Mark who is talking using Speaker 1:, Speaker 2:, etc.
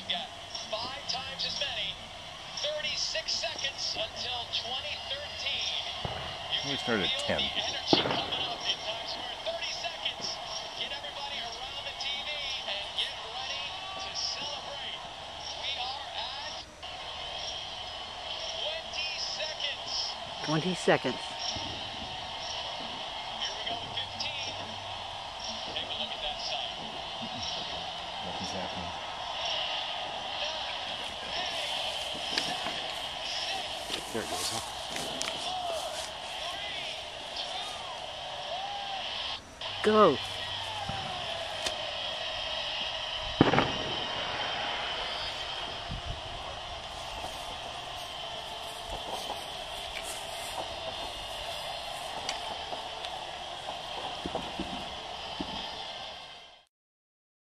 Speaker 1: You've got 5 times as many. 36 seconds until 2013.
Speaker 2: We started at 10.
Speaker 1: The energy coming up in Times Square. 30 seconds. Get everybody around the TV and get ready to celebrate. We are at 20 seconds.
Speaker 3: 20 seconds.
Speaker 1: Here we go to 15. Take a look at that sight.
Speaker 2: Nothing's happening.
Speaker 4: There it goes, huh?
Speaker 3: Go.